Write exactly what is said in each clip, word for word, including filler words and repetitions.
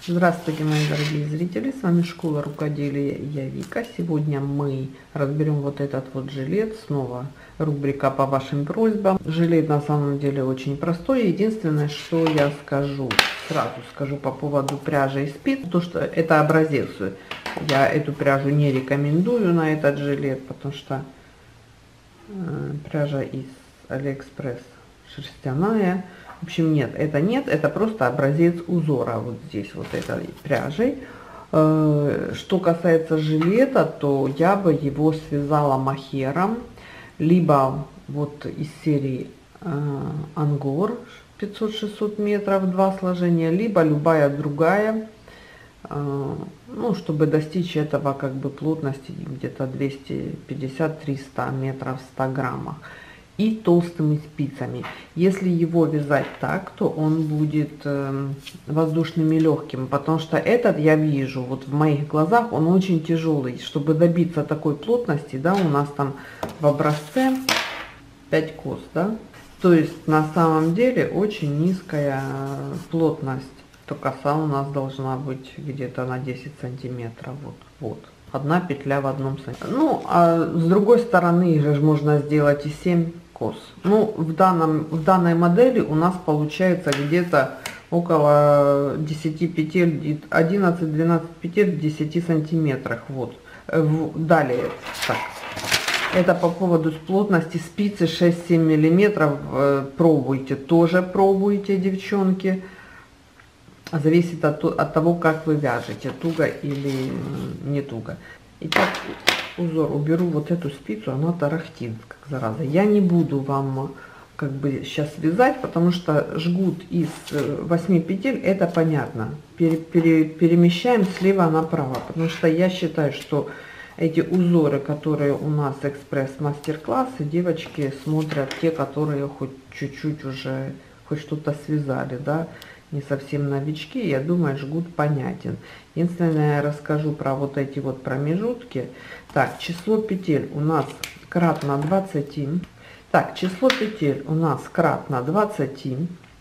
Здравствуйте, мои дорогие зрители, с вами Школа Рукоделия и я Вика. Сегодня мы разберем вот этот вот жилет, снова рубрика по вашим просьбам. Жилет на самом деле очень простой, единственное, что я скажу, сразу скажу по поводу пряжи и спиц, то что это образец, я эту пряжу не рекомендую на этот жилет, потому что э, пряжа из Алиэкспресс шерстяная. В общем, нет, это нет, это просто образец узора вот здесь вот этой пряжей. Что касается жилета, то я бы его связала мохером, либо вот из серии Ангор пятьсот-шестьсот метров, два сложения, либо любая другая, ну, чтобы достичь этого как бы плотности где-то двести пятьдесят — триста метров в ста граммах. И толстыми спицами. Если его вязать так, то он будет э, воздушным и легким, потому что этот я вижу, вот в моих глазах он очень тяжелый. Чтобы добиться такой плотности, да, у нас там в образце пять кос, да, то есть на самом деле очень низкая плотность. То коса у нас должна быть где-то на десять сантиметров, вот, вот. Одна петля в одном сантиметре. Ну, а с другой стороны же можно сделать и семь кос. Ну, в, данном, в данной модели у нас получается где-то около десяти петель, одиннадцать-двенадцать петель в десяти сантиметрах. Вот. Далее, так. Это по поводу плотности спицы шесть-семь миллиметров. Пробуйте, тоже пробуйте, девчонки. Зависит от, от того, как вы вяжете, туго или не туго. Итак, узор уберу, вот эту спицу, она тарахтит, как зараза. Я не буду вам как бы сейчас вязать, потому что жгут из восьми петель, это понятно. Пере, пере, перемещаем слева направо, потому что я считаю, что эти узоры, которые у нас экспресс-мастер-классы, девочки смотрят те, которые хоть чуть-чуть уже, хоть что-то связали, да, не совсем новички, я думаю, жгут понятен. Единственное, я расскажу про вот эти вот промежутки. Так, число петель у нас кратно двадцати. Так, число петель у нас кратно двадцати.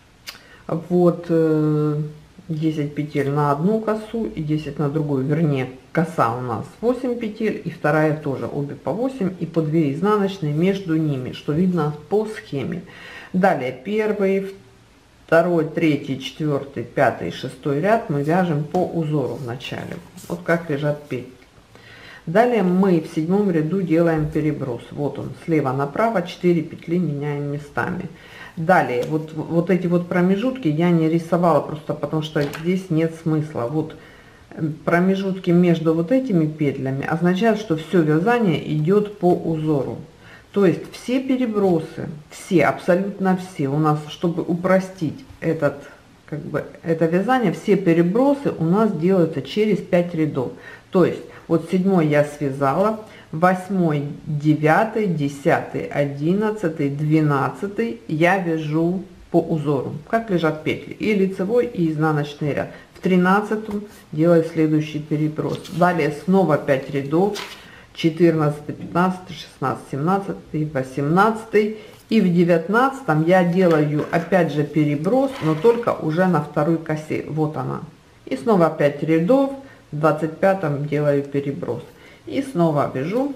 Вот э, десять петель на одну косу и десять на другую. Вернее, коса у нас восемь петель и вторая тоже, обе по восемь, и по две изнаночные между ними, что видно по схеме. Далее, первый, второй, третий, четвертый, пятый, шестой ряд мы вяжем по узору в начале. Вот как лежат петли. Далее мы в седьмом ряду делаем переброс. Вот он, слева направо, четыре петли меняем местами. Далее, вот, вот эти вот промежутки я не рисовала, просто потому что здесь нет смысла. Вот промежутки между вот этими петлями означают, что все вязание идет по узору. То есть все перебросы, все, абсолютно все, у нас, чтобы упростить этот, как бы, это вязание, все перебросы у нас делаются через пять рядов. То есть вот седьмой я связала, восьмой, девятый, десятый, одиннадцатый, двенадцатый я вяжу по узору, как лежат петли, и лицевой, и изнаночный ряд. В тринадцатом делаю следующий переброс. Далее снова пять рядов. четырнадцатый, пятнадцатый, шестнадцатый, семнадцатый, восемнадцатый, и в девятнадцатом я делаю опять же переброс, но только уже на второй косе. Вот она. И снова пять рядов. В двадцать пятом делаю переброс и снова вяжу,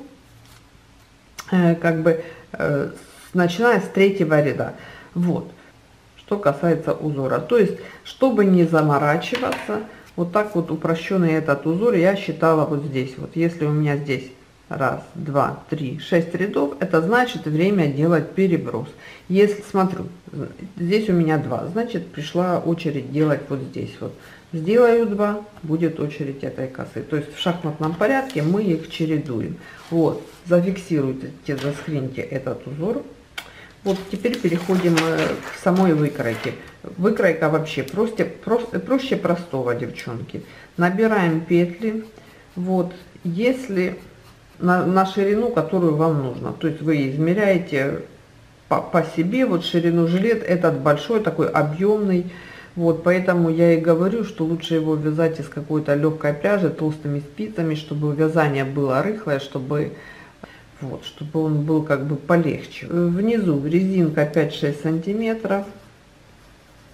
э, как бы э, начиная с третьего ряда. Вот что касается узора. То есть, чтобы не заморачиваться, вот так вот упрощенный этот узор я считала вот здесь. Вот если у меня здесь раз, два, три, шесть рядов, это значит время делать переброс. Если, смотрю, здесь у меня два, значит пришла очередь делать вот здесь вот. Сделаю два, будет очередь этой косы. То есть в шахматном порядке мы их чередуем. Вот, зафиксируйте, заскриньте этот узор. Вот теперь переходим к самой выкройке. Выкройка вообще проще, проще, проще простого, девчонки. Набираем петли. Вот, если на, на ширину, которую вам нужно. То есть вы измеряете по, по себе, вот ширину жилет этот большой, такой объемный. Вот, поэтому я и говорю, что лучше его вязать из какой-то легкой пряжи, толстыми спицами, чтобы вязание было рыхлое, чтобы, вот, чтобы он был как бы полегче. Внизу резинка пять-шесть сантиметров.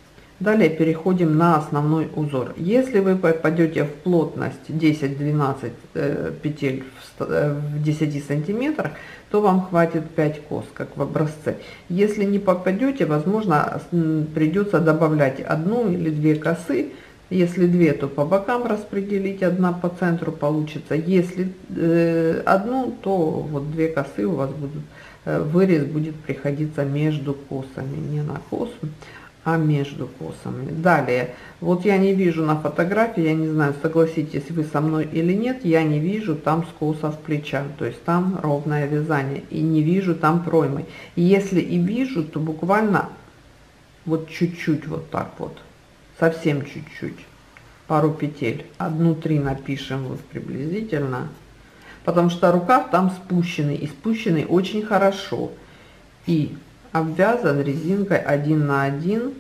Далее переходим на основной узор. Если вы попадете в плотность десять-двенадцать э, петель в, э, в десяти сантиметрах, то вам хватит пять кос, как в образце. Если не попадете, возможно, придется добавлять одну или две косы. Если две, то по бокам распределить, одна по центру получится. Если э, одну, то вот две косы у вас будут, э, вырез будет приходиться между косами, не на косу, а между косами. Далее, вот я не вижу на фотографии, я не знаю, согласитесь вы со мной или нет, я не вижу там скосов плеча, то есть там ровное вязание, и не вижу там проймы. И если и вижу, то буквально вот чуть-чуть вот так вот, совсем чуть-чуть, пару петель, одну-три напишем вот приблизительно, потому что рукав там спущенный, и спущенный очень хорошо, и обвязан резинкой один на один,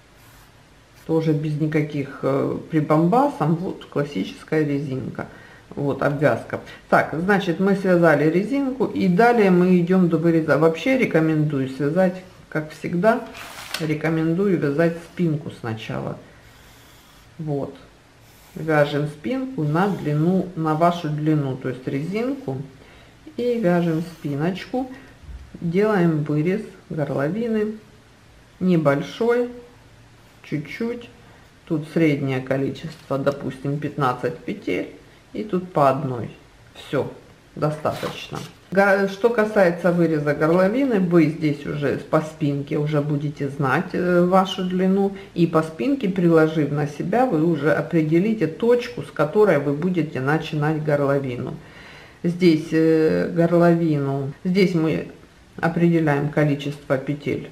тоже без никаких э, прибамбасов, вот классическая резинка, вот обвязка. Так, значит, мы связали резинку, и далее мы идем до выреза. Вообще рекомендую связать, как всегда, рекомендую вязать спинку сначала. Вот, вяжем спинку на длину, на вашу длину, то есть резинку, и вяжем спиночку. Делаем вырез горловины небольшой, чуть-чуть. Тут среднее количество, допустим, пятнадцать петель, и тут по одной. Все, достаточно. Что касается выреза горловины, вы здесь уже по спинке уже будете знать вашу длину, и по спинке, приложив на себя, вы уже определите точку, с которой вы будете начинать горловину. Здесь горловину, здесь мы определяем количество петель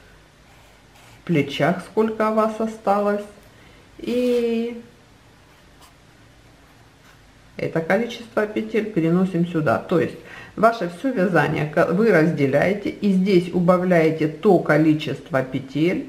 в плечах, сколько у вас осталось, и это количество петель переносим сюда. То есть ваше все вязание вы разделяете, и здесь убавляете то количество петель,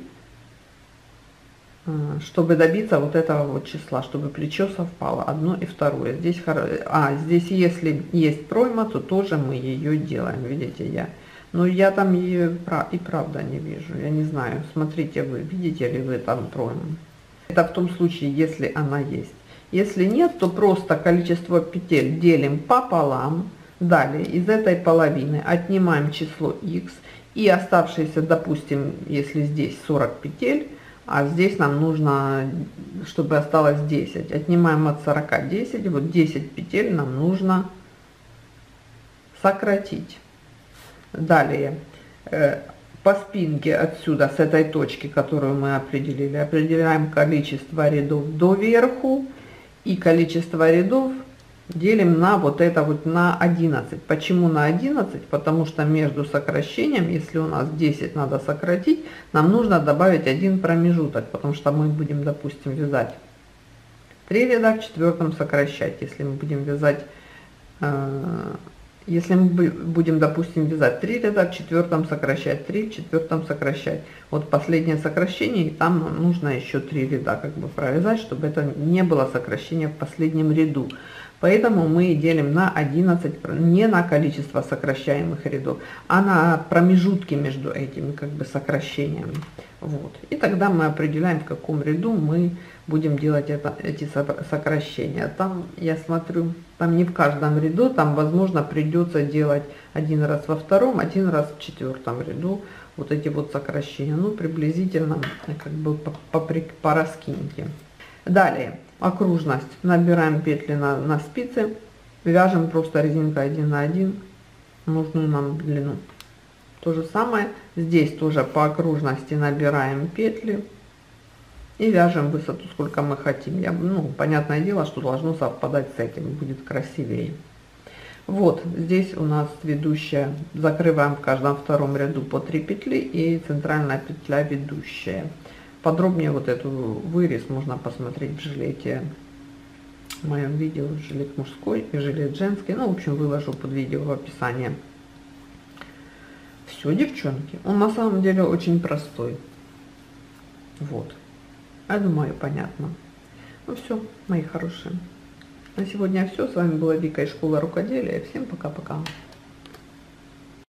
чтобы добиться вот этого вот числа, чтобы плечо совпало одно и второе. Здесь, а, здесь если есть пройма, то тоже мы ее делаем, видите, я. Но я там и, и правда не вижу, я не знаю, смотрите вы, видите ли вы там пройму. Это в том случае, если она есть. Если нет, то просто количество петель делим пополам. Далее из этой половины отнимаем число х, и оставшиеся, допустим, если здесь сорок петель, а здесь нам нужно, чтобы осталось десять, отнимаем от сорока десять, вот десять петель нам нужно сократить. Далее э, по спинке отсюда, с этой точки, которую мы определили, определяем количество рядов доверху, и количество рядов делим на вот это вот на одиннадцать. Почему на одиннадцать? Потому что между сокращением, если у нас десять надо сократить, нам нужно добавить один промежуток, потому что мы будем, допустим, вязать три ряда, в четвертом сокращать. Если мы будем вязать э, Если мы будем, допустим, вязать три ряда, в четвертом сокращать, три, в четвертом сокращать. Вот последнее сокращение, и там нужно еще три ряда как бы провязать, чтобы это не было сокращения в последнем ряду. Поэтому мы делим на одиннадцать, не на количество сокращаемых рядов, а на промежутки между этими как бы сокращениями. Вот. И тогда мы определяем, в каком ряду мы будем делать это, эти сокращения. Там, я смотрю, там не в каждом ряду, там, возможно, придется делать один раз во втором, один раз в четвертом ряду вот эти вот сокращения. Ну, приблизительно, как бы по, по, по раскинке. Далее, окружность. Набираем петли на, на спицы, вяжем просто резинкой один на один нужную нам длину. То же самое, здесь тоже по окружности набираем петли и вяжем высоту, сколько мы хотим. Я, ну, понятное дело, что должно совпадать с этим, будет красивее. Вот, здесь у нас ведущая, закрываем в каждом втором ряду по три петли и центральная петля ведущая. Подробнее вот эту вырез можно посмотреть в жилете, в моем видео, жилет мужской и жилет женский. Ну, в общем, выложу под видео в описании. Все, девчонки, он на самом деле очень простой. Вот, я думаю, понятно. Ну все, мои хорошие, на сегодня все. С вами была Вика из школы рукоделия. Всем пока-пока.